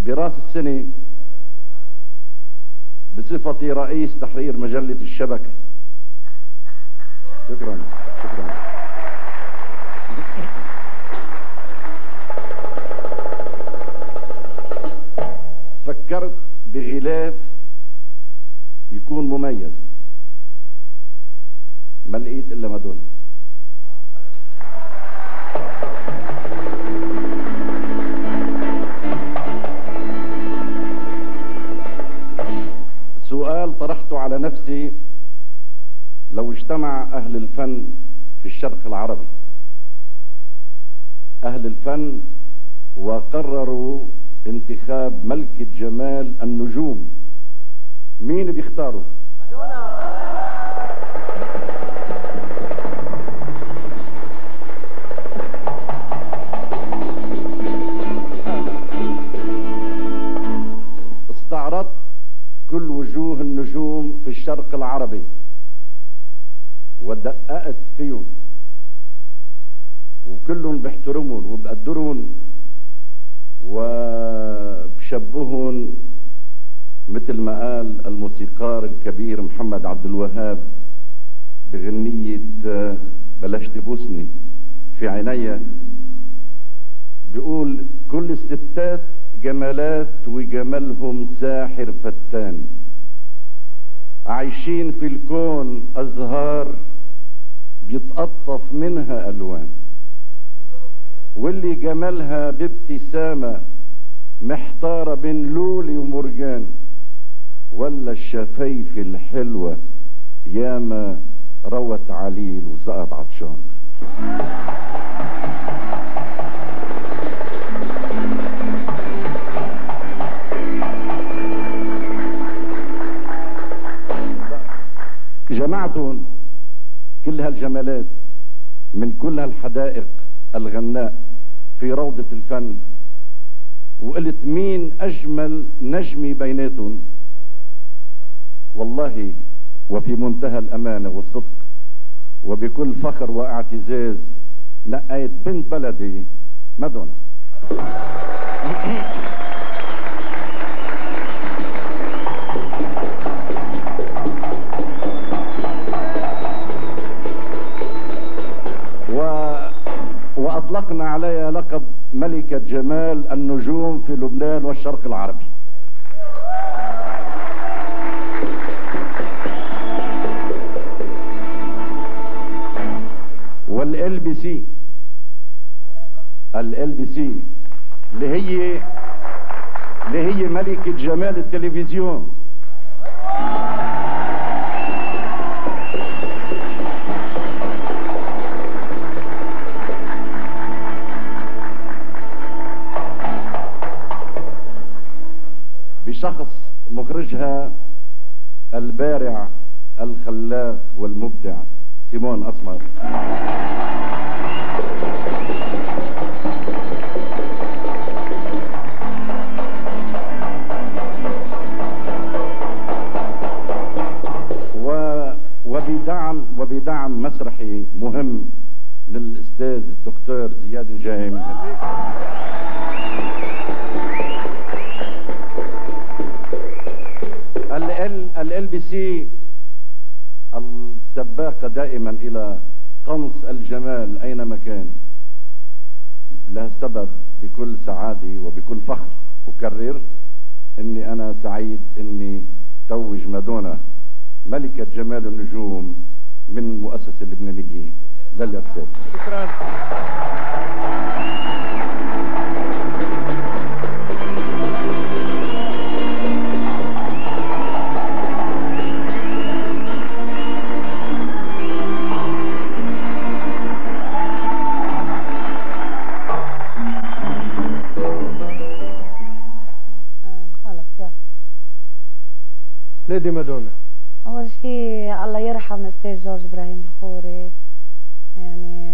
براس السنة بصفتي رئيس تحرير مجلة الشبكة. شكرا شكرا. فكرت بغلاف يكون مميز، ما لقيت الا مادونا. سؤال طرحته على نفسي: لو اجتمع أهل الفن في الشرق العربي، أهل الفن، وقرروا انتخاب ملكة جمال النجوم، مين بيختاروا؟ استعرضت كل وجوه النجوم في الشرق العربي ودققت فيهم، وكلهم بيحترمون وبقدرون وبشبهون، مثل ما قال الموسيقار الكبير محمد عبد الوهاب بغنية بلاش تبوسني في عينيا، بيقول: كل الستات جمالات وجمالهم ساحر فتان، عايشين في الكون أزهار بيتقطف منها ألوان، واللي جمالها بابتسامة محتارة بين لولي ومرجان، ولا الشفايف الحلوة ياما روت عليل وسقط عطشان. جمعتهم كل هالجمالات من كل هالحدائق الغناء في روضة الفن، وقلت مين أجمل نجمي بيناتهم. والله وفي منتهى الأمانة والصدق وبكل فخر واعتزاز نقيت بنت بلدي مادونا. وأطلقنا عليها لقب ملكة جمال النجوم في لبنان والشرق العربي. والال بي سي اللي هي ملكة جمال التلفزيون، بشخص مخرجها البارع الخلاق والمبدع سيمون أسمر. وبدعم مسرحي مهم للأستاذ الدكتور زياد الجاهم. ال بي سي السباقة دائما إلى قنص الجمال أينما كان، لها سبب بكل سعادة وبكل فخر أكرر إني أنا سعيد إني توج مادونا ملكة جمال النجوم من مؤسسة اللبنانية للإرسال. شكرا. ليدي مادونا، أول شيء الله يرحم الأستاذ جورج إبراهيم الخوري، يعني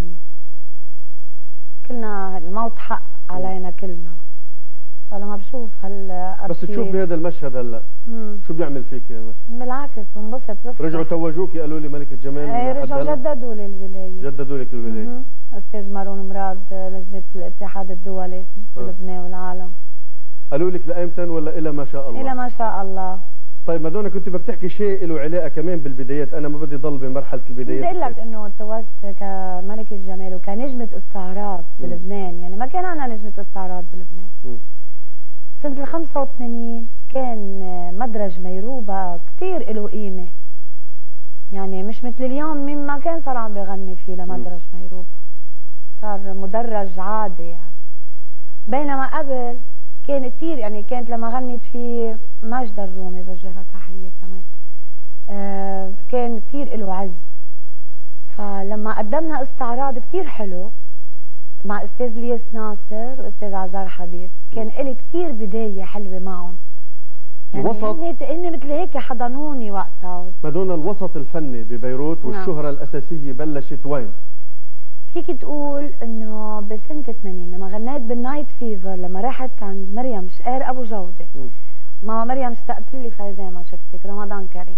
كلنا الموت حق علينا كلنا، فلما بشوف بس تشوفي هذا المشهد هلا شو بيعمل فيك يا مشهد؟ بالعكس بنبسط. بس رجعوا توجوكي قالوا لي ملكة جمال؟ رجعوا جددوا لي الولاية. جددوا لك الولاية. أستاذ مارون مراد لجنة الاتحاد الدولي في لبنان والعالم. قالوا لك لايمتى ولا الى ما شاء الله؟ الى ما شاء الله. طيب مادونا كنت بدك تحكي شيء له علاقه كمان بالبدايات، انا ما بدي ضل بمرحله البدايات. بدي اقول لك انه تزوجت كملكة جمال وكنجمة استعراض بلبنان، يعني ما كان عندنا نجمة استعراض بلبنان. سنة ال 85 كان مدرج ميروبة كثير له قيمة، يعني مش مثل اليوم مين ما كان صار عم بيغني فيه لمدرج ميروبة، صار مدرج عادي يعني. بينما قبل كان كثير، يعني كانت لما غنت فيه ماجدة الرومي بوجه لها تحية كمان، كان كثير له عز. فلما قدمنا استعراض كثير حلو مع استاذ الياس ناصر واستاذ عزار حبيب، كان إلي كثير بداية حلوة معهم، يعني هن مثل هيك حضنوني وقتها. مادونا الوسط الفني ببيروت والشهرة الأساسية بلشت وين؟ فيك تقول انه بسنة 80 لما غنيت بالنايت فيفر، لما رحت عند مريم شقير ابو جودة. ماما مريم اشتقت لك زي ما شفتك، رمضان كريم.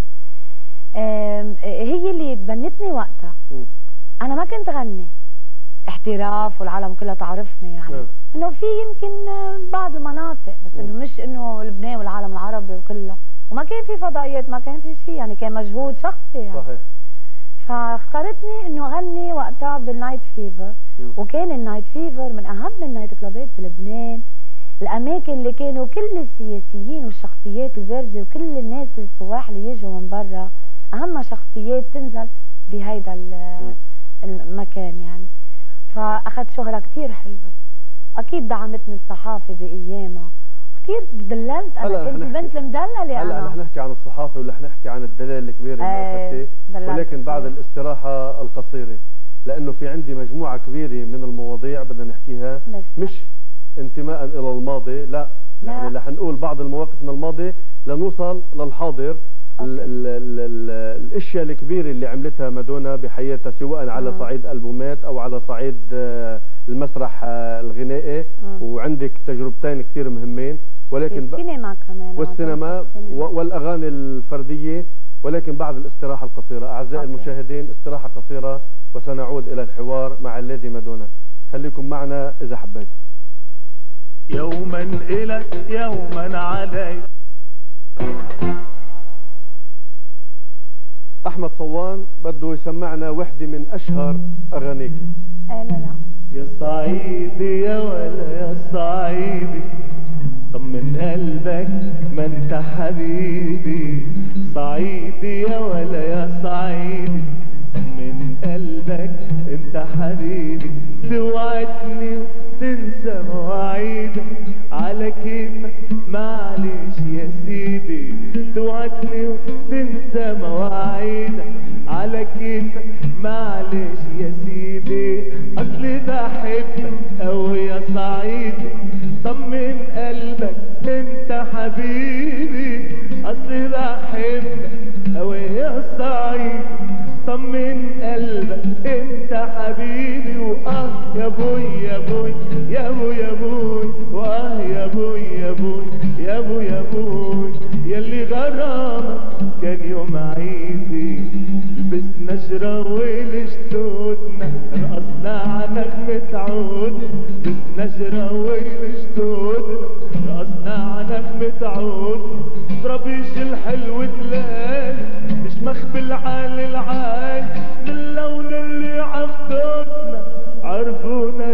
هي اللي بنتني وقتها. انا ما كنت غني احتراف والعالم كلها تعرفني، يعني انه في يمكن بعض المناطق، بس انه مش انه لبنان والعالم العربي وكله، وما كان في فضائيات، ما كان في شيء، يعني كان مجهود شخصي يعني. صحيح. فاختارتني انه اغني وقتها بالنايت فيفر، وكان النايت فيفر من اهم النايت كلابات بلبنان، الاماكن اللي كانوا كل السياسيين والشخصيات البارزه وكل الناس السواح اللي يجوا من برا، اهم شخصيات تنزل بهيدا المكان يعني. فاخذت شهره كثير حلوه، اكيد دعمتني الصحافه بايامها، كثير دللت، انا كنت البنت المدلله. هلا رح نحكي عن الصحافه ورح نحكي عن الدلال الكبير اللي اخذتيه، ولكن بعد الاستراحه القصيره، لانه في عندي مجموعه كبيره من المواضيع بدنا نحكيها، مش انتماء الى الماضي، لا يعني رح نقول بعض المواقف من الماضي لنوصل للحاضر. الاشياء الكبيره اللي عملتها مادونا بحياتها، سواء على صعيد البومات او على صعيد المسرح الغنائي، وعندك تجربتين كثير مهمين، ولكن السينما كمان، والسينما والاغاني الفرديه. ولكن بعد الاستراحه القصيره اعزائي المشاهدين، استراحه قصيره وسنعود الى الحوار مع الليدي مادونا، خليكم معنا اذا حبيتوا. يوما الك يوما عليك. احمد صوان بده يسمعنا وحده من اشهر اغانيك. لا يا صعيدي يا ولا يا صعيدي، طمن قلبك ما انت حبيبي، صعيدي يا ولا يا صعيدي، طمن قلبك انت حبيبي، توعدني وتنسى مواعيدك على كيفك معلش يا سيدي، توعدني وتنسى مواعيدك على كيفك معلش يا سيدي، اصلي بحبك اوي يا صعيدي، طمن قلبك انت حبيبي، اصلي بحبك اوي يا صعيدي، طمن قلبك انت حبيبي، واه يا بوي يا بوي يا بوي يا بوي، واه يا بوي يا بوي يا بوي يا بوي، يلي غرامك كان يوم عيدي، لبسنا شراويل شتوتنا، رقصنا على نغمة عود، لبسنا شراويل شتوتنا، رقصنا على نغمة عود، طرابيش الحلو تلال، مش مخبل عالي العال، من لون اللي عخدتنا عرفونا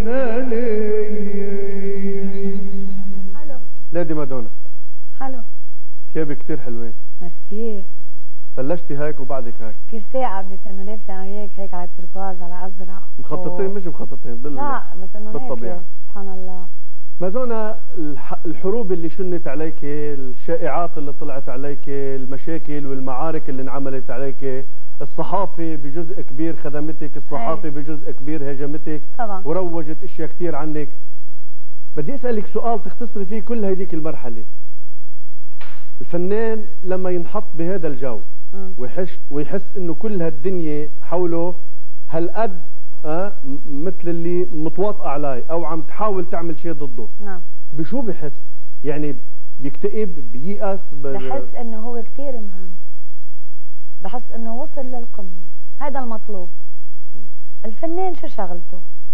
لبناني. الو ليدي مادونا. الو. ثيابك كثير حلوين. ميرسي. بلشتي هيك وبعدك هيك. كثير ساعة بدت انه لابسة انا وياك هيك على تركواز على ازرق. مخططين مش مخططين لا بس انه بالطبيعة. هيك سبحان الله. مادونا الحروب اللي شنت عليك، الشائعات اللي طلعت عليك، المشاكل والمعارك اللي انعملت عليك، الصحافة بجزء كبير خدمتك، الصحافة بجزء كبير هاجمتك طبعا، وروجت اشياء كثير عنك. بدي اسألك سؤال تختصري فيه كل هذيك المرحلة. الفنان لما ينحط بهذا الجو ويحس انه كل هالدنيا حوله هالقد مثل اللي متواطئة عليه او عم تحاول تعمل شيء ضده، نعم، بشو بحس؟ يعني بيكتئب، بييأس؟ بحس انه هو كثير مهم، بحس انه وصل للقمة، هذا المطلوب. الفنان شو شغلته؟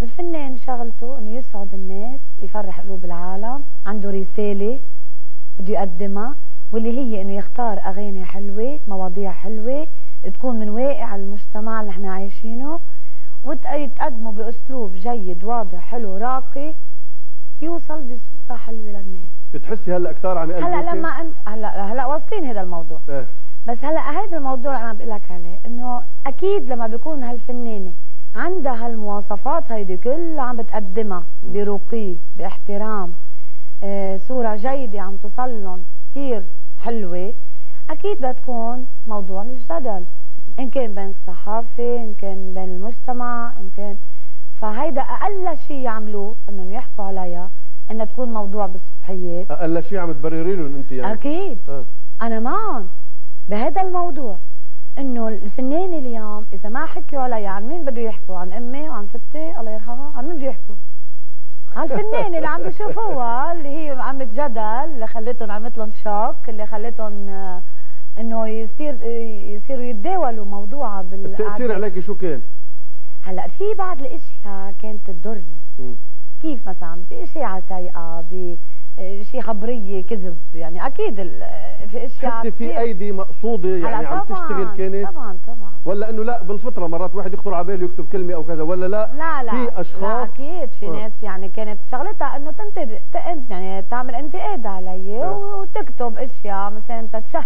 الفنان شغلته انه يسعد الناس، يفرح قلوب العالم، عنده رسالة بده يقدمها، واللي هي انه يختار اغاني حلوة، مواضيع حلوة تكون من واقع المجتمع اللي احنا عايشينه، وتقدمه باسلوب جيد واضح حلو راقي، يوصل بصورة حلوة للناس. بتحسي هلا كثار عم يقلدوكي؟ هلا لما هلا واصلين هذا الموضوع. بس هلا هذا الموضوع اللي انا بقول لك عليه، انه اكيد لما بيكون هالفنانة عندها هالمواصفات هيدي كلها عم بتقدمها برقي باحترام، صورة جيدة عم توصلهم كثير حلوة، اكيد بتكون موضوع للجدل، ان كان بين الصحافة، ان كان بين المجتمع، ان كان، فهيدا اقل شيء يعملوه انهم يحكوا عليها انها تكون موضوع بالصبحيات. اقل شيء عم تبرري لهم انت يعني؟ اكيد. انا معهم بهذا الموضوع، انه الفنانة اليوم اذا ما حكوا عليها عن مين بده يحكوا؟ عن امي وعن ستي الله يرحمها، عن مين بده يحكوا؟ على الفنانة اللي عم بيشوفوها، اللي هي عم تجدل، اللي خلتهم عملت لهم شوك، اللي خلتهم انه يصيروا يتداولوا موضوعها التأثير عليكي شو كان؟ هلا في بعض الاشياء كانت تضرني. كيف مثلا باشاعة سيئة، بشيء خبرية كذب، يعني اكيد في اشياء حسي في ايدي مقصودة يعني عم تشتغل كانت؟ طبعا ولا انه لا بالفطرة مرات واحد يخطر على باله يكتب كلمة او كذا، ولا لا في اشخاص؟ لا اكيد في ناس يعني كانت شغلتها انه يعني تعمل انتقاد علي وتكتب اشياء مشان تتشهر،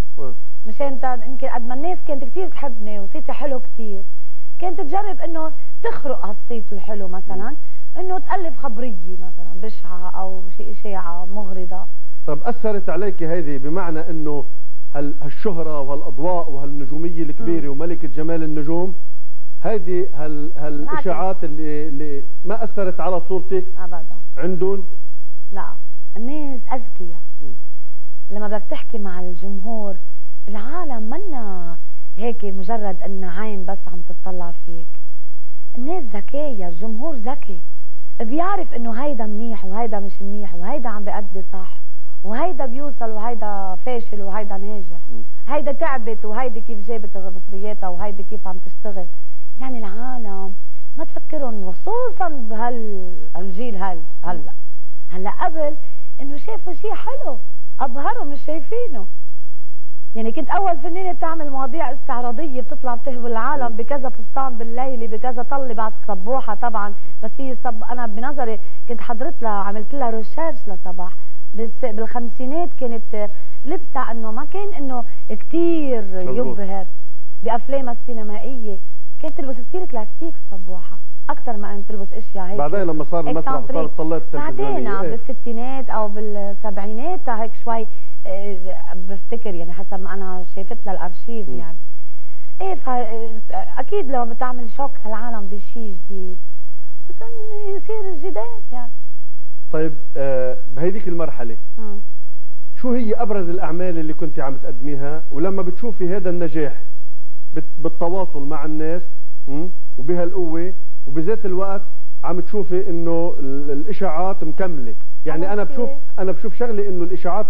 مشان يمكن قد ما الناس كانت كثير تحبني وصيتي حلو كثير، كانت تجرب انه تخرق هالصيت الحلو، مثلا انه تألف خبرية مثلا بشعة او شيء اشاعة مغرضة. طب اثرت عليك هيدي بمعنى انه هالشهرة وهالاضواء وهالنجومية الكبيرة وملكة جمال النجوم، هيدي هالاشاعات اللي ما اثرت على صورتك ابدا عندهم؟ لا، الناس اذكياء. لما بدك تحكي مع الجمهور، العالم منا هيك مجرد ان عين بس عم تطلع فيك، الناس ذكية، الجمهور ذكي، بيعرف انه هيدا منيح وهيدا مش منيح، وهيدا عم بيأدي صح وهيدا بيوصل وهيدا فاشل وهيدا ناجح، هيدا تعبت وهيدي كيف جابت مصرياتها وهيدي كيف عم تشتغل. يعني العالم ما تفكرهم، خصوصا بهالجيل هلا قبل انه شافوا شيء حلو ابهروا مش شايفينه. يعني كنت اول فنانه بتعمل مواضيع استعراضيه بتطلع بتهبل العالم بكذا فستان بالليله بكذا طلي بعد صبوحه، طبعا بس هي انا بنظري كنت حضرت لها عملت لها ريسيرش لصباح بالخمسينات، كانت لبسها انه ما كان انه كثير يبهر بافلامها السينمائيه، كانت تلبس كثير كلاسيك صبوحه اكثر ما ان تلبس اشياء هيك. بعدين لما صار المسرح صارت طلعت بعدين بالستينات او بالسبعينات هيك شوي بفتكر، يعني حسب ما انا شايفت لها الارشيف يعني ايه، اكيد لما بتعمل شوك هالعالم بشيء جديد بدهم يصير الجدال يعني. طيب بهيديك المرحله شو هي ابرز الاعمال اللي كنت عم تقدميها، ولما بتشوفي هذا النجاح بالتواصل مع الناس وبهالقوه وبذات الوقت عم تشوفي انه الاشاعات مكمله؟ يعني انا بشوف شغله انه الاشاعات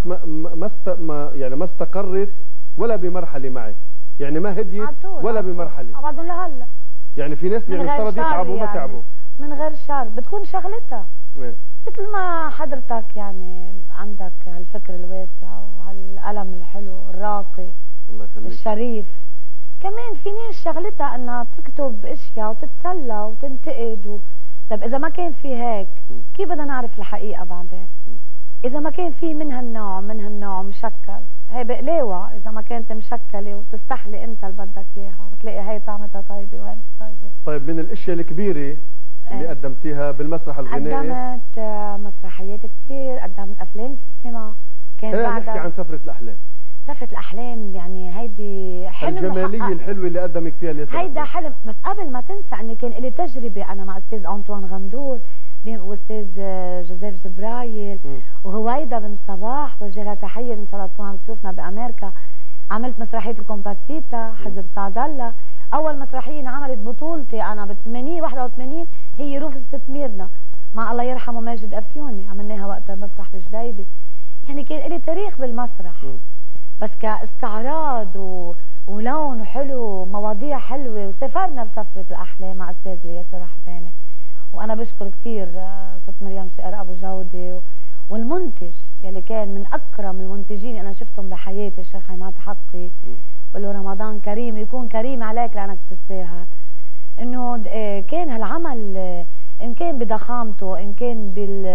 ما استقرت ولا بمرحله معك، يعني ما هديت ولا بمرحله بعدهم لهلا. يعني في ناس يعني افترض يتعبوا وما تعبوا من غير شر، بتكون شغلتها مثل ما حضرتك يعني عندك هالفكر الواسع وهالقلم الحلو الراقي الله يخليك الشريف، كمان في ناس شغلتها انها تكتب اشياء وتتسلى وتنتقد طيب اذا ما كان في هيك كيف بدنا نعرف الحقيقه بعدين؟ اذا ما كان في من هالنوع مشكل، هي بقلاوه اذا ما كانت مشكله وتستحلي انت اللي بدك اياها وتلاقي هي طعمتها طيبه وهي مش طيبه. طيب من الاشياء الكبيره اللي قدمتيها بالمسرح الغنائي؟ قدمت مسرحيات كثير، قدمت افلام سينما. كان خلينا نحكي عن سفرة الأحلام. سفرة الأحلام يعني هيدي حلم الجمالية الحلوة اللي قدمك فيها اليسار. هيدا حلم، بس قبل ما تنسى اني كان لي تجربة أنا مع أستاذ أنطوان غندور وأستاذ جوزيف جبرايل وهويدا بنت صباح، بوجه لها تحية إن شاء الله تكون عم تشوفنا بأمريكا. عملت مسرحية الكومباسيتا حزب سعد الله، أول مسرحية انعملت بطولتي أنا ب 81 هي روف ستميرنا مع الله يرحمه ماجد أفيوني، عملناها وقتها مسرح بجديدة. يعني كان لي تاريخ بالمسرح بس كاستعراض ولون حلو ومواضيع حلوه. وسافرنا بسفرة الأحلام مع أستاذ ياسر رحباني وانا بشكر كثير ست مريم شقر ابو جوده والمنتج يلي كان من اكرم المنتجين انا شفتهم بحياتي الشيخ عماد حقي. بقول له رمضان كريم، يكون كريم عليك لانك تستاهل. انه كان هالعمل ان كان بضخامته، ان كان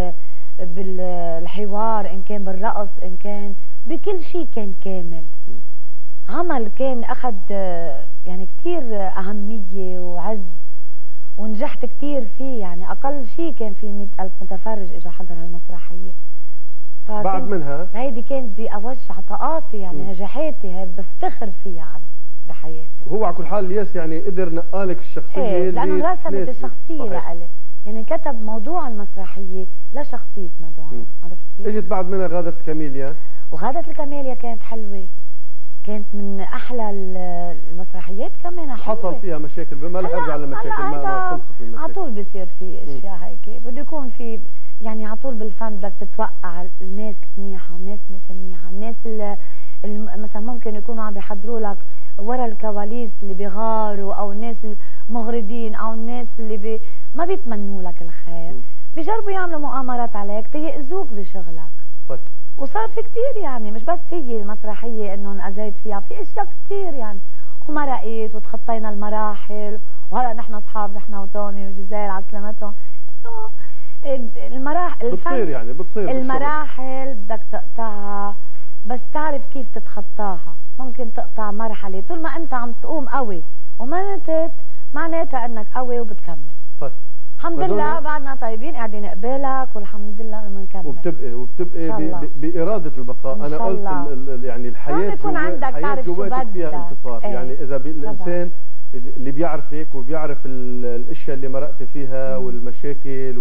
بالحوار، ان كان بالرقص، ان كان بكل شيء كان كامل. عمل كان اخذ يعني كثير اهميه وعز، ونجحت كثير فيه. يعني اقل شيء كان في 100,000 متفرج اجى حضر هالمسرحيه. بعد منها هيدي كانت باوج عطاءاتي، يعني نجاحاتي، هي بفتخر فيها انا بحياتي. وهو على كل حال الياس يعني قدر نقالك الشخصيه ايه، لانه رسمت الشخصيه لإلي، يعني كتب موضوع المسرحيه لشخصيه مادونا. عرفتي؟ اجت بعد منها غادة الكاميليا، وغادة الكاميليا كانت حلوه، كانت من احلى المسرحيات كمان. حلوة. حصل فيها مشاكل، ما رح ارجع للمشاكل، ما خلصت المشاكل. على طول بيصير في اشياء هيك، بده يكون في يعني على طول بالفن بدك تتوقع الناس منيحه والناس مش منيحه، الناس اللي مثلا ممكن يكونوا عم بيحضروا لك ورا الكواليس اللي بيغاروا، او الناس المغردين، او الناس اللي ما بيتمنوا لك الخير، بيجربوا يعملوا مؤامرات عليك تيأذوك بشغلك. طيب. وصار في كثير، يعني مش بس هي المسرحيه انه انأذيت فيها، في اشياء كثير يعني، ومرقت وتخطينا المراحل، وهلا نحن اصحاب نحن وتوني وجزائر على سلامتهم. انه المراحل بتصير يعني بتصير المراحل بدك تقطعها، بس تعرف كيف تتخطاها. ممكن تقطع مرحله طول ما انت عم تقوم قوي وما نتت، معناتها انك قوي وبتكمل. طيب الحمد لله بعدنا طيبين قاعدين نقبلك، والحمد لله بنكمل. وبتبقي بإرادة البقاء. أنا قلت يعني الحياة يكون عندك تعرف شو بدك فيها انتصار. يعني إذا الإنسان اللي بيعرفك وبيعرف الأشياء اللي مرقتي فيها والمشاكل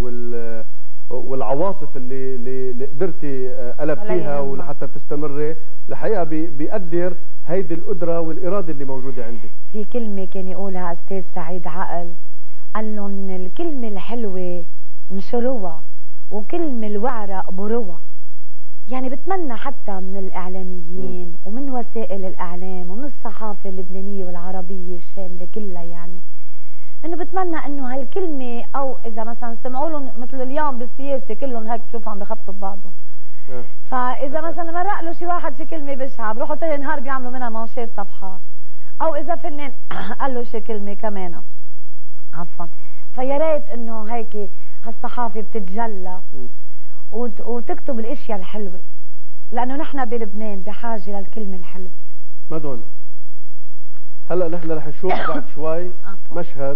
والعواصف اللي قدرتي قلبتيها ولحتى تستمري، الحقيقة بيقدر هيدي القدرة والإرادة اللي موجودة عندك. في كلمة كان يقولها أستاذ سعيد عقل، قال لهم الكلمة الحلوة انشروها وكلمة الوعرة قبروها. يعني بتمنى حتى من الإعلاميين ومن وسائل الإعلام ومن الصحافة اللبنانية والعربية الشاملة كلها، يعني انه بتمنى انه هالكلمة، او اذا مثلا سمعوا لهم مثل اليوم بالسياسة كلهم هيك بتشوفوا عم بخبطوا ببعضهم. فاذا مثلا مرق له شي واحد شي كلمة بشعة بروحوا تاني نهار بيعملوا منها منشات صفحات، او اذا فنان قال له شي كلمة كمان عفوا. فيا ريت انه هيك هالصحافة بتتجلى وتكتب الاشياء الحلوة، لانه نحن بلبنان بحاجة للكلمة الحلوة. مادونا، هلا نحن رح نشوف بعد شوي مشهد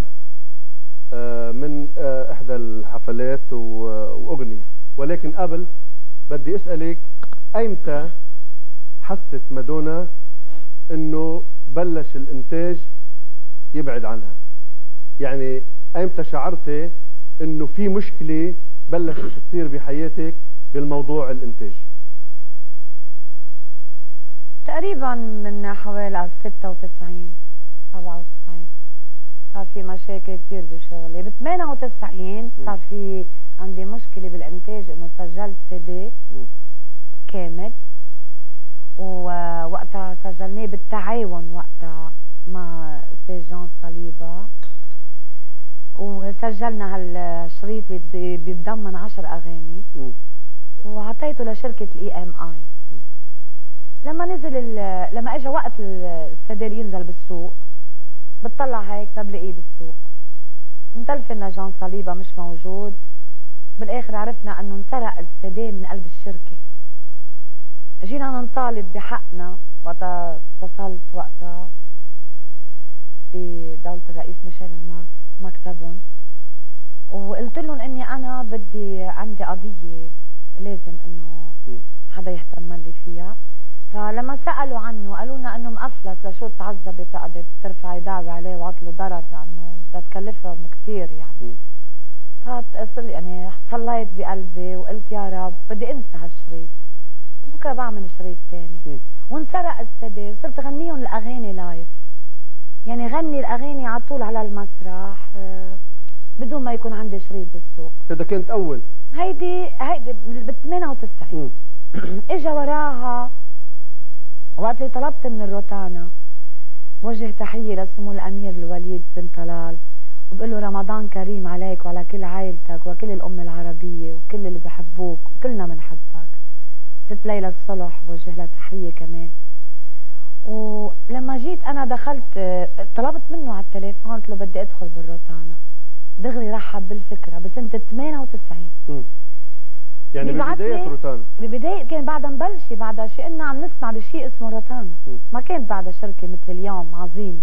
من احدى الحفلات واغنية، ولكن قبل بدي اسألك ايمتى حست مادونا انه بلش الانتاج يبعد عنها؟ يعني ايمتى شعرتي انه في مشكلة بلشت تصير بحياتك بالموضوع الانتاجي؟ تقريبا من حوالي 96 97 صار في مشاكل كثير بشغلي. ب 98 صار في عندي مشكلة بالانتاج، انه سجلت CD كامل، ووقتها سجلناه بالتعاون وقتها مع استاذ جان صليبة، وسجلنا هالشريط اللي بيتضمن 10 اغاني وعطيته لشركة EMI. لما نزل لما اجى وقت السدير ينزل بالسوق، بتطلع هيك ما بلاقيه بالسوق، متلفنا جان صليبة مش موجود. بالاخر عرفنا انه انسرق السدي من قلب الشركة. جينا نطالب بحقنا، وقتها اتصلت وقتها بدولة الرئيس ميشيل المار مكتبهم، وقلت لهم اني انا بدي عندي قضية لازم انه حدا يهتم لي فيها. فلما سألوا عنه قالوا لنا انه مأفلس، لشو تعذبي بتقعدي ترفعي دعوة عليه وعطله ضرر، لانه بدها تكلفهم كثير يعني. يعني صليت بقلبي وقلت يا رب بدي انسى هالشريط، وبكره بعمل شريط ثاني. وانسرق السدي وصرت غنيهم الاغاني لايف، يعني غني الاغاني على طول على المسرح بدون ما يكون عندي شريط بالسوق. هذا كانت اول هيدي بال 98. اجا وراها وقت اللي طلبت من الروتانا، وجه تحيه لسمو الامير الوليد بن طلال وبقول له رمضان كريم عليك وعلى كل عائلتك وكل الأمة العربية وكل اللي بحبوك وكلنا بنحبك. ست ليلى الصلح بوجه لها تحية كمان. ولما جيت أنا دخلت طلبت منه على التليفون، قلت له بدي أدخل بالروتانا. دغري رحب بالفكرة بسنة 98. يعني ببداية روتانا؟ ببداية كان بعدها مبلشة، بعدها شيء إنه عم نسمع بشيء اسمه روتانا. ما كانت بعدها شركة مثل اليوم عظيمة.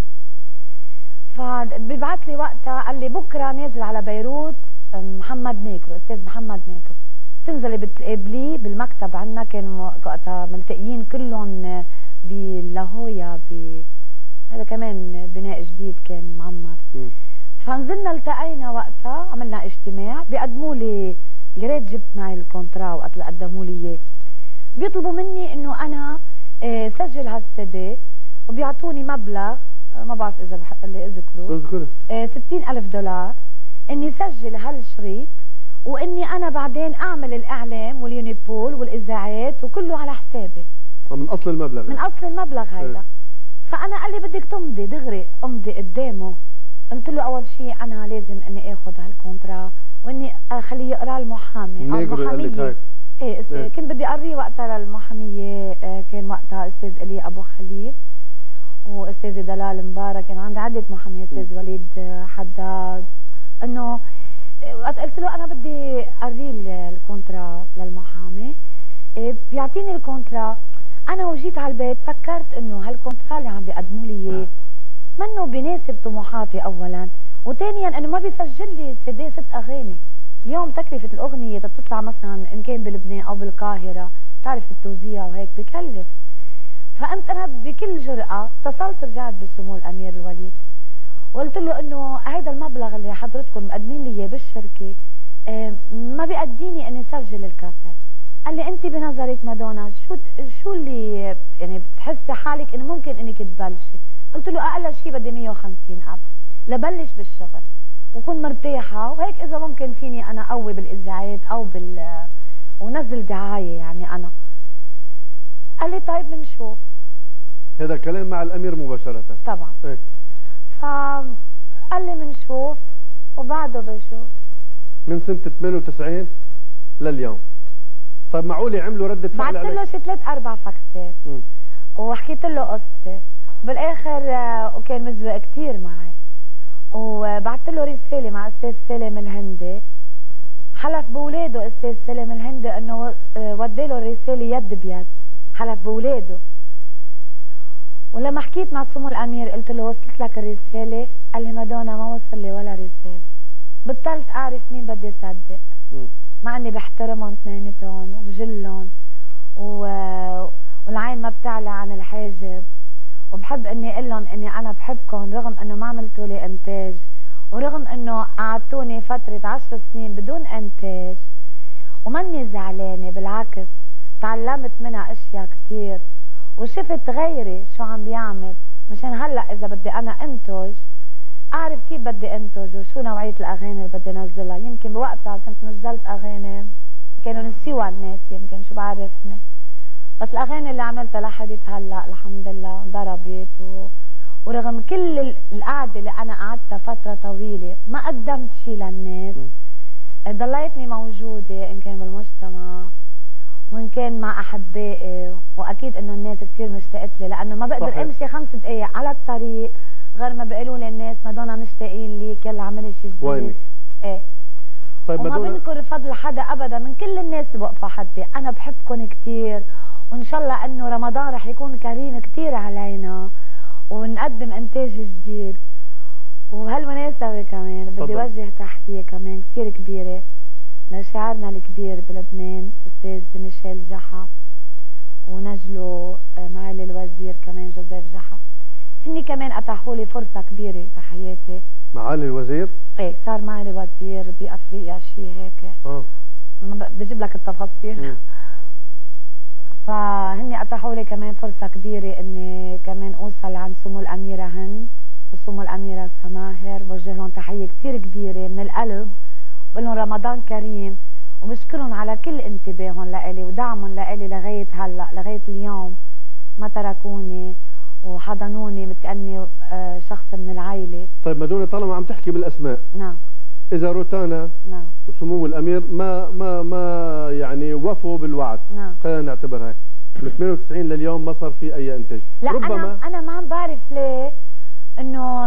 فبيبعت لي وقتها قال لي بكرة نازل على بيروت محمد ناكرو، أستاذ محمد ناكرو، بتنزلي بتقابليه بالمكتب عنا. كان وقتها ملتقيين كلهم بلاهويا، هذا كمان بناء جديد كان معمر. فنزلنا التقينا وقتها، عملنا اجتماع، بيقدموا لي، يا ريت جبت معي الكونترا وقت اللي قدموا لي اياه، بيطلبوا مني انه انا سجل هالسي دي وبيعطوني مبلغ ما بعرف اذا بحق لي اذكره 60,000 دولار اني سجل هالشريط، واني انا بعدين اعمل الاعلام واليونيبول والاذاعات وكله على حسابي من اصل المبلغ. من اصل المبلغ هيدا. فانا قال لي بدك تمضي دغري، امضي قدامه. قلت له اول شيء انا لازم اني اخذ هالكونترا واني اخليه يقرا المحامي او المحاميه. ايه كنت بدي اقريه وقتها للمحاميه. كان وقتها استاذ الي ابو خليل واستاذه دلال مبارك، كان عندي عده محاميه، استاذ وليد حداد. انه وقت قلت له انا بدي اقريه الكونترا للمحامي، بيعطيني الكونترا. انا وجيت على البيت فكرت انه هالكونترا اللي عم بيقدموا لي اياه منه بيناسب طموحاتي اولا، وثانيا انه ما بيسجل لي سي دي 6 اغاني. اليوم تكلفه الاغنيه تطلع مثلا ان كان بلبنان او بالقاهره، بتعرف التوزيع وهيك بكلف. فقمت انا بكل جرأه اتصلت، رجعت بسمو الامير الوليد وقلت له انه هيدا المبلغ اللي حضرتكم مقدمين لي اياه بالشركه ما بيأديني اني اسجل الكاسيت. قال لي انت بنظرك مادونا شو اللي يعني بتحسي حالك انه ممكن انك تبلشي؟ قلت له اقل شيء بدي 150,000 لبلش بالشغل وكون مرتاحه، وهيك اذا ممكن فيني انا اقوي بالاذاعات او ونزل دعايه يعني انا. قال لي طيب بنشوف. هذا كلام مع الامير مباشره طبعا. ايه. فقال لي بنشوف وبعده بشوف. من سنه 98 لليوم. طيب معقول عملوا ردة فعل بعثت له شي 3-4 فاكسات وحكيت له قصتي، بالاخر وكان مزوق كثير معي، وبعثت له رساله مع استاذ سالم الهندي، حلف بولاده استاذ سالم الهندي انه ودي له الرساله يد بيد، حلف بولاده. ولما حكيت مع سمو الامير قلت له وصلت لك الرساله؟ قال لي مادونا ما وصل لي ولا رساله. بطلت اعرف مين بدي صدق، مع اني بحترمهم اثنيناتهم وبجلهم والعين ما بتعلى عن الحاجب، وبحب اني اقول لهم اني انا بحبكم رغم انه ما عملتوا لي انتاج، ورغم انه قعدتوني فتره 10 سنين بدون انتاج، وماني زعلانه، بالعكس تعلمت منها اشياء كثير وشفت غيري شو عم بيعمل، مشان هلا اذا بدي انا انتج اعرف كيف بدي انتج وشو نوعيه الاغاني اللي بدي انزلها. يمكن بوقتها كنت نزلت اغاني كانوا نسيوها الناس، يمكن شو بعرفني، بس الاغاني اللي عملتها لحديت هلا الحمد لله ضربت ورغم كل القعده اللي انا قعدتها فتره طويله ما قدمت شيء للناس، ضليتني موجوده ان كان بالمجتمع وان كان مع احبائي، واكيد انه الناس كثير مشتاقت لي، لانه ما بقدر امشي 5 دقائق على الطريق غير ما بيقولوا لي الناس مادونا مشتاقين ليك، يلا اعملي شيء جديد. وينك؟ ايه. طيب وما بنكر فضل حدا ابدا من كل الناس اللي وقفوا حدي، انا بحبكم كثير، وان شاء الله انه رمضان رح يكون كريم كثير علينا ونقدم انتاج جديد. وبهالمناسبه كمان بدي اوجه تحيه كمان كثير كبيره لشاعرنا الكبير بلبنان استاذ ميشيل جحا، ونجله معالي الوزير كمان جوزيف جحا، هني كمان اتاحوا لي فرصه كبيره بحياتي. معالي الوزير؟ ايه صار معالي وزير بافريقيا شيء هيك. بدي اجيب لك التفاصيل. فهني اتاحوا لي كمان فرصه كبيره اني كمان اوصل عند سمو الاميره هند وسمو الاميره سماهر، وجه لهم تحيه كثير كبيره من القلب، بقول لهم رمضان كريم، وبشكرهم على كل انتباههم لإلي ودعمهم لإلي لغايه هلا لغايه اليوم، ما تركوني وحضنوني مثل كأني شخص من العائلة. طيب مدونة، طالما عم تحكي بالأسماء، نعم، إذا روتانا نعم وسمو الأمير ما يعني وفوا بالوعد، نعم، خلينا نعتبر هيك، من 98 لليوم ما صار في أي إنتاج. لا ربما أنا ما عم بعرف ليه إنه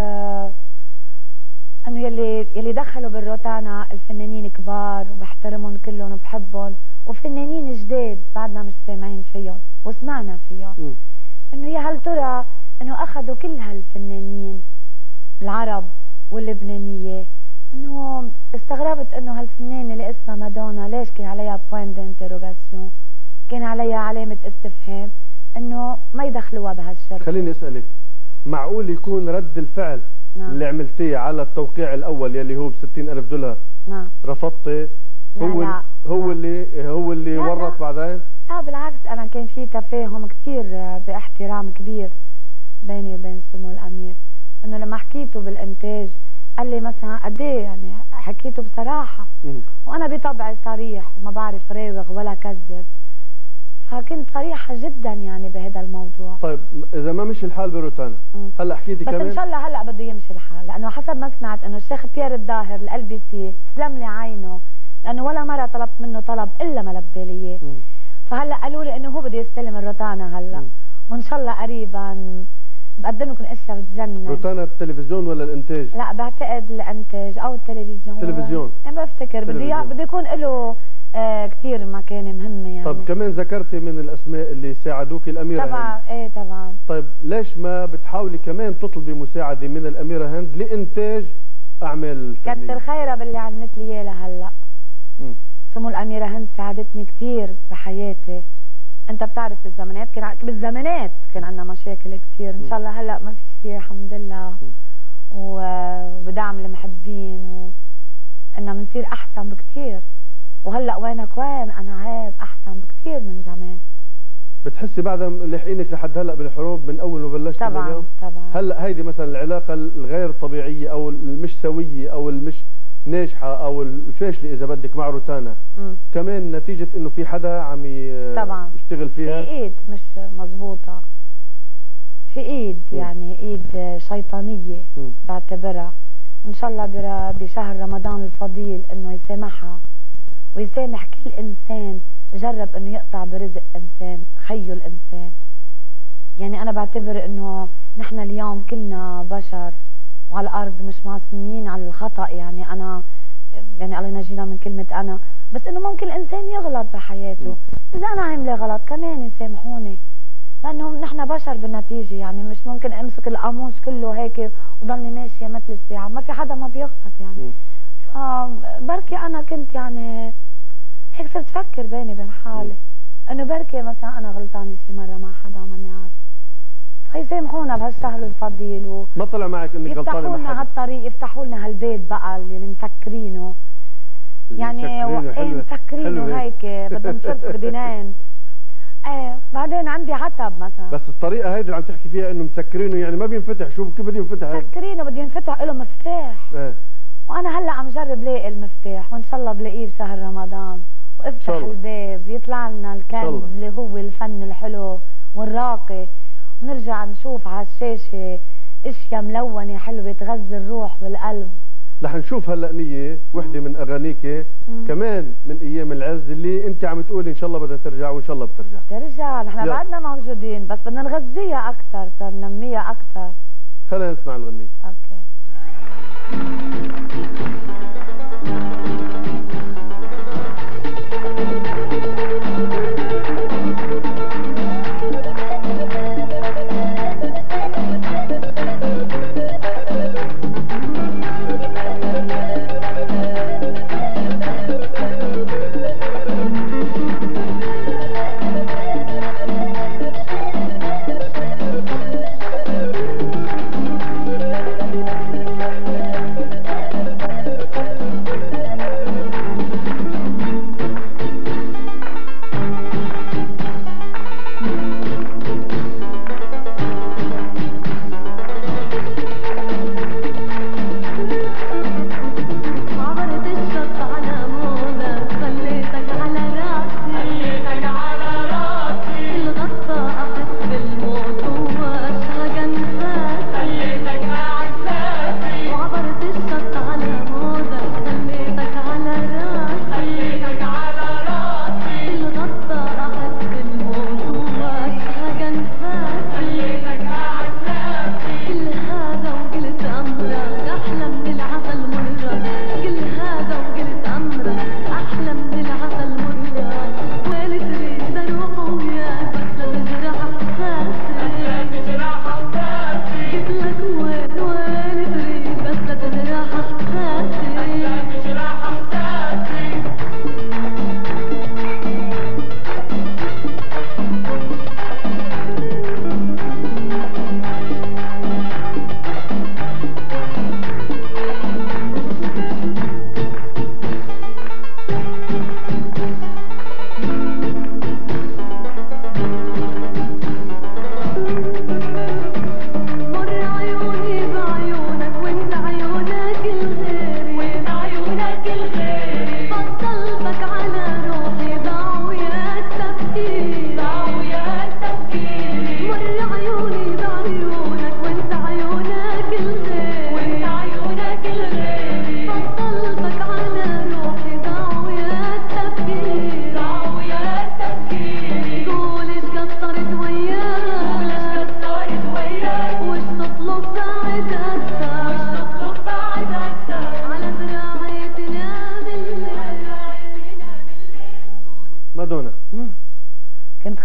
إنه يلي دخلوا بالروتانا الفنانين كبار وبحترمهم كلهم وبحبهم، وفنانين جداد بعدنا مش سامعين فيهم وسمعنا فيهم. إنه يا هل ترى إنه أخذوا كل هالفنانين العرب واللبنانية، إنه استغربت إنه هالفنانة اللي اسمها مادونا ليش كان عليها بوينت دانتروغاسيون، كان عليها علامة استفهام إنه ما يدخلوها بهالشركة. خليني أسألك، معقول يكون رد الفعل نعم. اللي عملتيه على التوقيع الأول يلي هو ب$60,000 نعم رفضتي؟ هو اللي لا ورط لا. بعدين؟ لا بالعكس، أنا كان في تفاهم كتير باحترام كبير بيني وبين سمو الأمير، إنه لما حكيته بالإنتاج قال لي مثلا قد إيه، يعني حكيته بصراحة وأنا بطبعي صريح وما بعرف راوغ ولا كذب، فكنت صريحة جدا يعني بهذا الموضوع. طيب إذا ما مشي الحال بروتانا، هلا حكيتي بس كمان، إن شاء الله هلا بده يمشي الحال، لأنه حسب ما سمعت إنه الشيخ بيير الظاهر LBC سلم لي عينه، لأنه ولا مرة طلبت منه طلب إلا ما لبى لي إياه. فهلا قالوا لي إنه هو بده يستلم الروتانا هلا، وإن شاء الله قريبا بقدم لكم اشياء بتجنن. روتانا التلفزيون ولا الانتاج؟ لا بعتقد الانتاج او التلفزيون. تلفزيون. انا بفتكر بده يكون له كثير مكانه مهمه يعني. طب كمان ذكرتي من الاسماء اللي ساعدوك الاميره طبعا هند. ايه طبعا. طيب ليش ما بتحاولي كمان تطلبي مساعده من الاميره هند لانتاج اعمال فنيه؟ كتر خيرها باللي علمت لي اياه لهلا. سمو الاميره هند ساعدتني كثير بحياتي. انت بتعرف بالزمانات كان عندنا مشاكل كثير، ان شاء الله هلا ما في شيء الحمد لله، وبدعم المحبين وإننا بنصير احسن بكثير، وهلا وينك وين انا هيك احسن بكثير من زمان. بتحسي بعدها لاحقينك لحد هلا بالحروب من اول ما بلشتي طبعا لليوم؟ طبعا. هلا هيدي مثلا العلاقه الغير طبيعيه او المش سويه او المش ناجحه او الفاشله اذا بدك مع روتانا، كمان نتيجه انه في حدا عم طبعا يشتغل فيها، في ايد مش مزبوطه، في ايد يعني ايد شيطانيه بعتبرها، وان شاء الله بشهر رمضان الفضيل انه يسامحها ويسامح كل انسان جرب انه يقطع برزق انسان خيه الانسان. يعني انا بعتبر انه نحن اليوم كلنا بشر وعلى الارض مش معصومين على الخطا، يعني انا يعني الله ينجينا من كلمه انا، بس انه ممكن الانسان يغلط بحياته، اذا انا عامله غلط كمان يسامحوني، لانه نحن بشر بالنتيجه، يعني مش ممكن امسك القاموس كله هيك وضلني ماشيه مثل الساعه، ما في حدا ما بيغلط يعني. فبركي انا كنت يعني هيك صرت افكر بيني وبين حالي انه بركي مثلا انا غلطانه شي مره مع حدا وماني عارفه، فيسامحونا بهالشهر الفضيل ما طلع معك انك غلطانه مع حدا، يفتحوا لنا هالطريق، يفتحوا لنا هالبيت بقى اللي مسكرينه، يعني مسكرينه هيك بدهم صرف دينين. ايه بعدين عندي عتب مثلا، بس الطريقه هيدي اللي عم تحكي فيها انه مسكرينه يعني ما بينفتح، شو كيف بده ينفتح؟ مسكرينه بده ينفتح له مفتاح. وانا هلا عم جرب لاقي المفتاح، وان شاء الله بلاقيه بشهر رمضان، وافتح الباب يطلع لنا الكنز اللي هو الفن الحلو والراقي، ونرجع نشوف على الشاشه اشياء ملونه حلوه تغذي الروح والقلب. رح نشوف هلا نيه وحده من اغانيك كمان من ايام العز اللي انت عم تقولي ان شاء الله بدها ترجع، وان شاء الله بترجع. نحن بعدنا موجودين، بس بدنا نغذيها اكثر تنميها اكثر. خلينا نسمع الغنية. اوكي.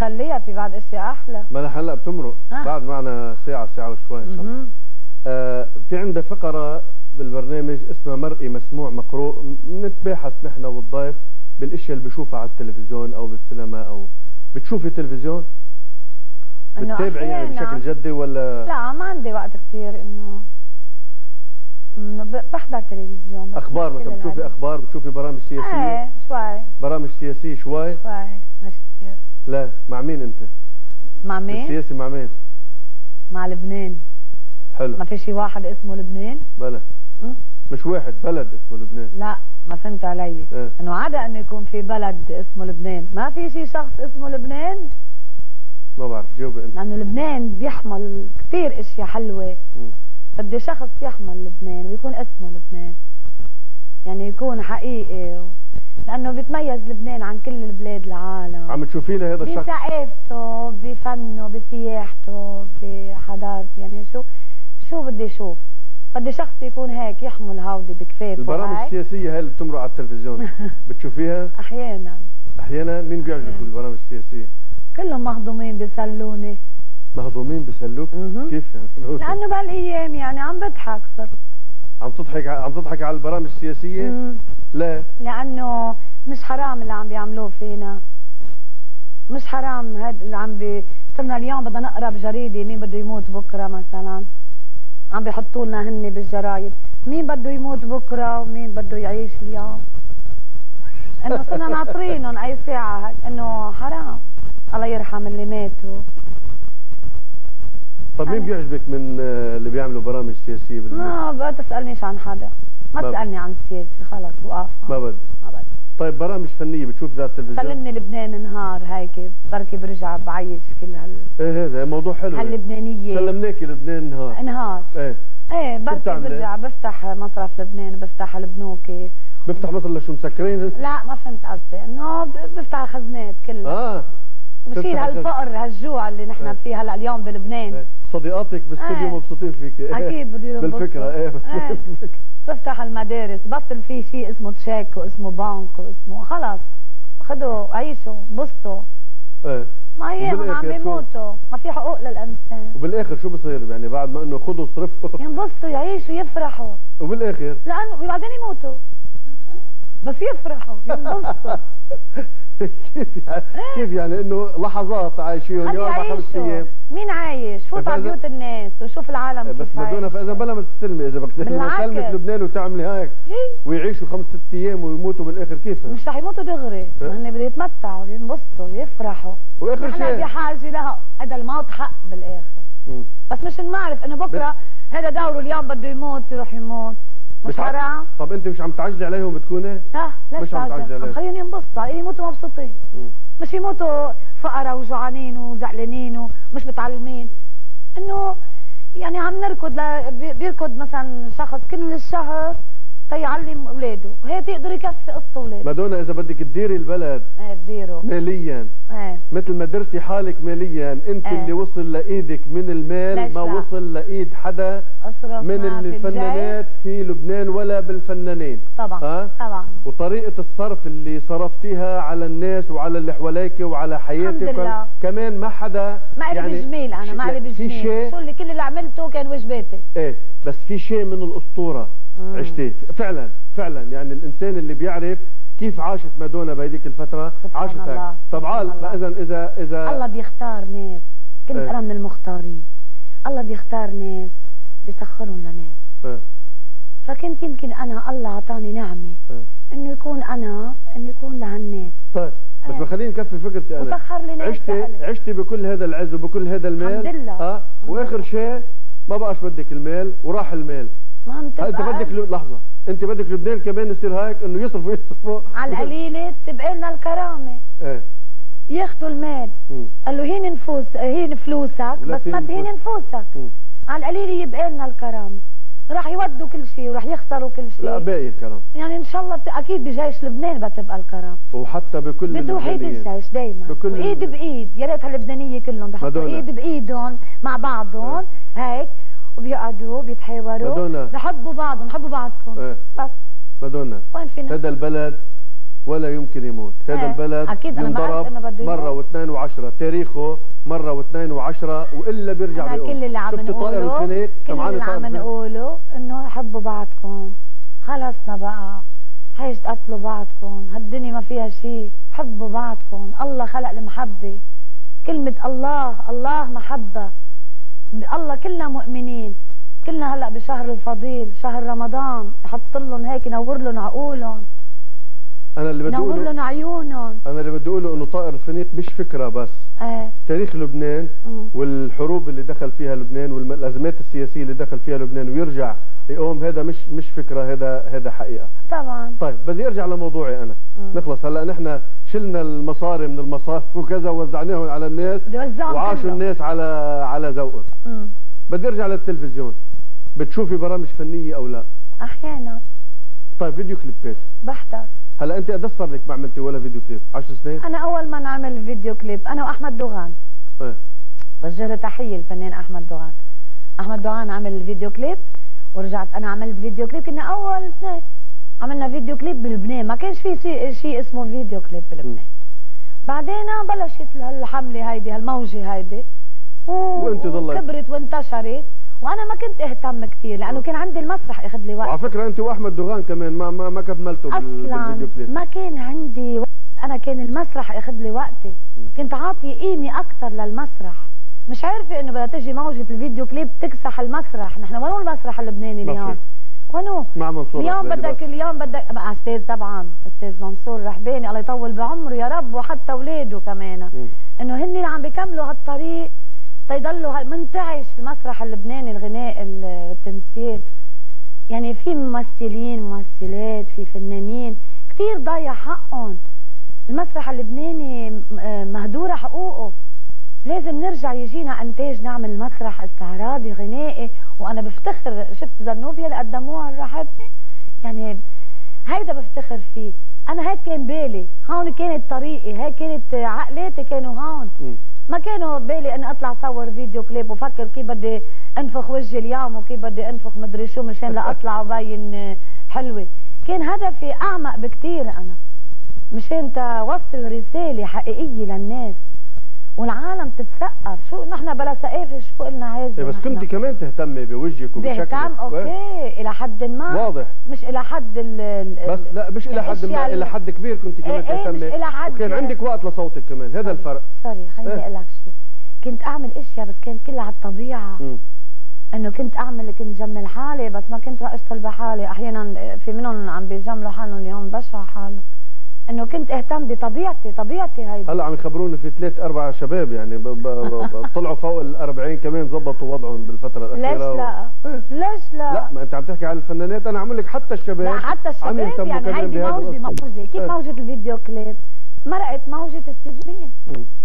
خليها في بعد اشياء احلى. ما انا هلا بتمرق بعد معنا ساعه وشوي ان شاء الله. في عندنا فقره بالبرنامج اسمها مرئي مسموع مقروء، بنتباحث نحن والضيف بالاشياء اللي بشوفها على التلفزيون او بالسينما. او بتشوفي تلفزيون؟ بتتابعي يعني بشكل جدي ولا؟ لا ما عندي وقت كثير انه بحضر تلفزيون. اخبار مثلا بتشوفي اخبار، بتشوفي برامج سياسيه؟ ايه شوي. برامج سياسيه شوي مش كثير. لا مع مين انت؟ مع مين؟ السياسي مع مين؟ مع لبنان. حلو. ما في شي واحد اسمه لبنان؟ بلا مش واحد، بلد اسمه لبنان. لا ما فهمت علي. انه عادة انه يكون في بلد اسمه لبنان، ما في شي شخص اسمه لبنان. ما بعرف، جاوبي انت. لانه لبنان بيحمل كثير اشياء حلوه. بدي شخص يحمل لبنان ويكون اسمه لبنان، يعني يكون حقيقي لانه بيتميز لبنان عن كل البلاد العالم. عم تشوفي له هذا الشخص بثقافته، بفنه، بسياحته، بحضارته. يعني شو بدي اشوف؟ بدي شخص يكون هيك يحمل هودي بكفافه. البرامج السياسيه هاي اللي بتمرق على التلفزيون بتشوفيها؟ احيانا. احيانا. مين بيعجبك بالبرامج السياسيه؟ كلهم مهضومين بيسلوني. مهضومين بيسلوك؟ كيف يعني؟ لانه بهالايام يعني عم بضحك صرت. عم تضحك على البرامج السياسيه؟ لا، لانه مش حرام اللي عم بيعملوه فينا. مش حرام هذا اللي صرنا اليوم بدنا نقرا بجريده مين بده يموت بكره مثلا. عم بيحطوا لنا هن بالجرايد مين بده يموت بكره ومين بده يعيش اليوم. انه صرنا ناطرينهم اي ساعه هيك، انه حرام. الله يرحم اللي ماتوا. طب مين بيعجبك من اللي بيعملوا برامج سياسيه ما بقى تسالنيش عن حدا، ما تسالني عن السياسه، خلص وقف. ما بدي. طيب برامج فنيه بتشوفي على التلفزيون؟ سلمني لبنان نهار هيك بركي برجع بعيش كل ايه هذا موضوع حلو. هاللبنانيه. سلمناكي لبنان نهار. ايه بركي برجع بفتح مصرف لبنان، بفتح البنوكي. بفتح مثلا شو مسكرين؟ لا ما فهمت قصدي، انه بفتح الخزنات كلها. بصير هالفقر هالجوع اللي نحن فيه هلا اليوم بلبنان. صديقاتك بالاستوديو مبسوطين فيك. اكيد بده ينبسطوا بالفكره. بفتح المدارس، بطل في شيء اسمه تشيك واسمه بنك واسمه، خلص خذوا عيشوا انبسطوا. ما اياهم عم بيموتوا، ما في حقوق للانسان. وبالاخر شو بصير يعني بعد ما انه خذوا صرفوا؟ ينبسطوا يعيشوا يفرحوا. وبالاخر لانه بعدين يموتوا بس يفرحوا ينبسطوا. كيف يعني انه لحظات عايشين يوم 4-5 ايام. مين عايش؟ فوت على بيوت الناس وشوف العالم كيف بس مادونا فاذا بلا ما تستلمي، اذا بدك تستلمي لبنان وتعملي هيك ويعيشوا 5-6 ايام ويموتوا بالاخر كيف؟ مش رح يموتوا دغري، هن بده يتمتعوا ينبسطوا يفرحوا. واخر شيء نحن بحاجه لها، هذا الموت حق بالاخر. بس مش نعرف انه بكره هذا دوره اليوم بده يموت يروح يموت. مش حرام؟ طب انت مش عم تعجلي عليهم بتكوني؟ لا مش عم تعجلي عليهم، خليهم ينبسطوا، يموتوا مبسوطين. مش يموتوا فقراء وجوعانين وزعلانين ومش متعلمين. انه يعني عم نركض بيركض مثلا شخص كل الشهر تيعلم اولاده، وهيك يقدر يكفي قصه اولاده. مادونا اذا بدك تديري البلد بديره ماليا مثل ما درتي حالك ماليا، انت اللي وصل لايدك من المال ما وصل لايد حدا من الفنانات في لبنان ولا بالفنانين. طبعا طبعا. وطريقه الصرف اللي صرفتيها على الناس وعلى اللي حواليك وعلى حياتك كمان ما حدا ما قلب يعني جميل. انا ما قلب جميل، شو اللي كل اللي عملته كان واجباتي. بس في شيء من الاسطوره عشتيه فعلا فعلا. يعني الانسان اللي بيعرف كيف عاشت مادونا بهذيك الفتره عاشت هيك. طبعا اذا الله بيختار ناس، كنت انا من المختارين. الله بيختار ناس بيسخرهم لناس. فكنت يمكن انا الله اعطاني نعمه انه يكون لهالناس. طيب بس ما خليني نكفي فكرتي انا. وسخر لي ناس. عشتي بكل هذا العز وبكل هذا المال الحمد لله. واخر شيء ما بقاش بدك المال وراح المال. ما انت بدك لحظه، انت بدك لبنان كمان يصير هيك انه يصرفوا على القليله تبقى لنا الكرامه. ياخذوا المال. قال له هين فلوسك بس ما تهين نفوسك. على القليله يبقى لنا الكرامه. راح يودوا كل شيء وراح يخسروا كل شيء. لا باقي الكرامه يعني ان شاء الله اكيد بجيش لبنان بتبقى الكرامه. وحتى بكل بتوحيد الجيش دائما ايد بايد. يا ريت اللبنانيه كلهم بحطوا ايد بايدهم مع بعضهم هيك وبيقعدوا بيتحاوروا بحبوا بعضهم، بحبوا بعضكم. بس مادونا وين فينا هذا البلد ولا يمكن يموت. هذا البلد اكيد انا بعرف انه بده مرة واثنين وعشرة، تاريخه مرة واثنين وعشرة، والا بيرجع بيقوم. كل اللي عم نقوله انه حبوا بعضكم، خلصنا بقى، هيش تقتلوا بعضكم، هالدنيا ما فيها شيء، حبوا بعضكم، الله خلق المحبة، كلمة الله محبة، الله كلنا مؤمنين، كلنا هلا بشهر الفضيل شهر رمضان، يحط لهم هيك ينور لهم عقولهم، انا اللي بدي اقوله ينور لهم عيونهم. انا اللي بدي اقوله انه طائر الفينيق مش فكره بس. تاريخ لبنان والحروب اللي دخل فيها لبنان والازمات السياسيه اللي دخل فيها لبنان ويرجع يقوم، هذا مش فكره، هذا حقيقه طبعا. طيب بدي ارجع لموضوعي انا. نخلص هلا نحن شلنا المصاري من المصارف وكذا ووزعناهم على الناس وعاشوا الناس على ذوقك. بدي ارجع للتلفزيون، بتشوفي برامج فنيه او لا؟ احيانا. طيب فيديو كليبات بحضر. هلا انت قد صار لك ما عملتي ولا فيديو كليب؟ 10 سنين؟ انا اول ما نعمل فيديو كليب انا واحمد دوغان. بوجه له تحيه الفنان احمد دوغان. احمد دوغان عمل فيديو كليب ورجعت انا عملت فيديو كليب، كنا اول اثنين عملنا فيديو كليب بلبنان، ما كانش في شيء اسمه فيديو كليب بلبنان. بعدين بلشت الحمله هيدي، هالموجه هيدي، وانت ضلت كبرت وانتشرت، وانا ما كنت اهتم كثير لانه كان عندي المسرح ياخذ لي وقت. وعلى فكره انت واحمد دوغان كمان ما كملتوا بالفيديو كليب. ما كان عندي وقت، انا كان المسرح ياخذ لي وقتي، كنت عاطيه قيمه اكثر للمسرح، مش عارفه انه بدها تجي موجه الفيديو كليب تكسح المسرح. نحن وين المسرح اللبناني اليوم؟ وينو؟ مع منصور اليوم بدك استاذ، طبعا استاذ منصور رحباني الله يطول بعمره يا رب، وحتى اولاده كمان، انه هن اللي عم بيكملوا هالطريق تيضلوا منتعش المسرح اللبناني، الغناء، التمثيل. يعني في ممثلين ممثلات، في فنانين كثير ضايع حقهم، المسرح اللبناني مهدوره حقوقه، لازم نرجع يجينا انتاج نعمل مسرح استعراضي غنائي. وانا بفتخر، شفت زنوبيا اللي قدموها الرحبني، يعني هيدا بفتخر فيه. انا هيك كان بالي، هون كانت طريقي، هيك كانت عقلاتي، كانوا هون. ما كانوا بالي اني اطلع صور فيديو كليب وفكر كيف بدي انفخ وجهي اليوم وكيف بدي انفخ مدري شو مشان لاطلع وبين حلوه. كان هدفي اعمق بكثير، انا مشان توصل رساله حقيقيه للناس والعالم تتثقف. شو نحن بلا ثقافه شو قلنا عايزين؟ بس كنت كمان تهتمي بوجهك وبشكلك. بهتم اوكي الى حد ما، واضح، مش الى حد بس لا مش الى حد ما، الى حد كبير كنت كمان تهتمي، وكان عندك وقت لصوتك كمان. هذا الفرق. سوري خليني اقول لك شيء، كنت اعمل اشياء بس كانت كلها على الطبيعه. انه كنت جمل حالي بس ما كنت اشتغل بحالي. احيانا في منهم عم بيجملوا حالهم اليوم بشع حالهم، انه كنت اهتم بطبيعتي هيدي. هلا عم يخبرونا في 3-4 شباب يعني طلعوا فوق ال40 كمان زبطوا وضعهم بالفتره الاخيره. ليش لا؟ لا ما انت عم تحكي على الفنانات، انا عم لك حتى الشباب. لا حتى الشباب يعني هيدي موجه كيف موجه الفيديو كليب مرقت موجه التجميل.